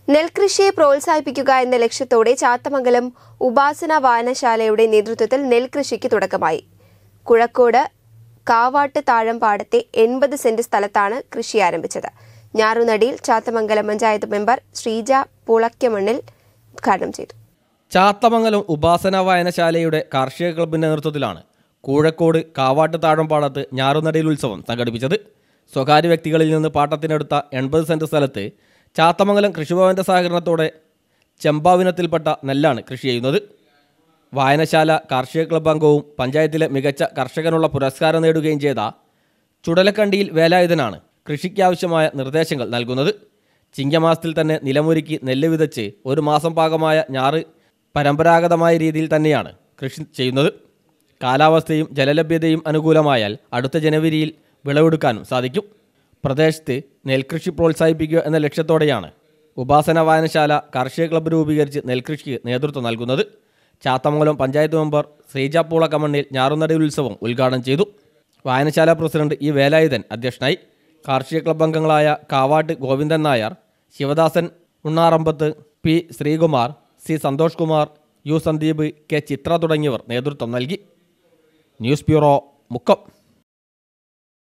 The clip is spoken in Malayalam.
നെൽകൃഷിയെ പ്രോത്സാഹിപ്പിക്കുക എന്ന ലക്ഷ്യത്തോടെ ചാത്തമംഗലം ഉപാസന വായനശാലയുടെ നേതൃത്വത്തിൽ നെൽകൃഷിക്ക് തുടക്കമായി. കുഴക്കോട് കാവാട്ട് താഴംപാടത്തെ 80 സെന്റ് സ്ഥലത്താണ് കൃഷി ആരംഭിച്ചത്. ഞാറുനടിയിൽ ചാത്തമംഗലം പഞ്ചായത്ത് മെമ്പർ ശ്രീജ പുളയ്ക്കമണ്ണിൽ ഉദ്ഘാടനം ചെയ്തു. ചാത്തമംഗലം ഉപാസന വായനശാലയുടെ കാർഷിക ക്ലബിന്റെ നേതൃത്വത്തിലാണ് കൂഴക്കോട് കാവാട്ട് താഴംപാടത്ത് ഞാറുനടിയിൽ ഉത്സവം സംഘടിപ്പിച്ചത്. സ്വകാര്യ വ്യക്തികളിൽ നിന്ന് പാട്ടത്തിനെടുത്ത 80 സെന്റ് സ്ഥലത്ത് ചാത്തമംഗലം കൃഷിഭവന്റെ സഹകരണത്തോടെ ചെമ്പാവിനത്തിൽപ്പെട്ട നെല്ലാണ് കൃഷി ചെയ്യുന്നത്. വായനശാല കാർഷിക ക്ലബ് അംഗവും പഞ്ചായത്തിലെ മികച്ച കർഷകനുള്ള പുരസ്കാരം നേടുകയും ചെയ്ത ചുടലക്കണ്ടിയിൽ വേലായുധനാണ് കൃഷിക്കാവശ്യമായ നിർദ്ദേശങ്ങൾ നൽകുന്നത്. ചിങ്ങമാസത്തിൽ തന്നെ നിലമൊരുക്കി നെല്ല് വിതച്ച് 1 മാസം പാകമായ ഞാറ് പരമ്പരാഗതമായ രീതിയിൽ തന്നെയാണ് കൃഷി ചെയ്യുന്നത്. കാലാവസ്ഥയും ജലലഭ്യതയും അനുകൂലമായാൽ അടുത്ത ജനുവരിയിൽ വിളവെടുക്കാനും സാധിക്കും. പ്രദേശത്ത് നെൽകൃഷി പ്രോത്സാഹിപ്പിക്കുക എന്ന ലക്ഷ്യത്തോടെയാണ് ഉപാസന വായനശാല കാർഷിക ക്ലബ്ബ് രൂപീകരിച്ച് നെൽകൃഷിക്ക് നേതൃത്വം നൽകുന്നത്. ചാത്തമംഗലം പഞ്ചായത്ത് മെമ്പർ ശ്രീജ പുളയ്ക്കമണ്ണിൽ ഞാറുനടിയിൽ ഉത്സവം ഉദ്ഘാടനം ചെയ്തു. വായനശാല പ്രസിഡന്റ് ഇ വേലായുധൻ അധ്യക്ഷനായി. കാർഷിക ക്ലബ്ബ് അംഗങ്ങളായ Kavat Govindan Nair, Sivadasan Unnarambath, P Sreekumar, C Santhosh Kumar, U Sandeep, K Chithra തുടങ്ങിയവർ നേതൃത്വം നൽകി. News bureau, Mukkam.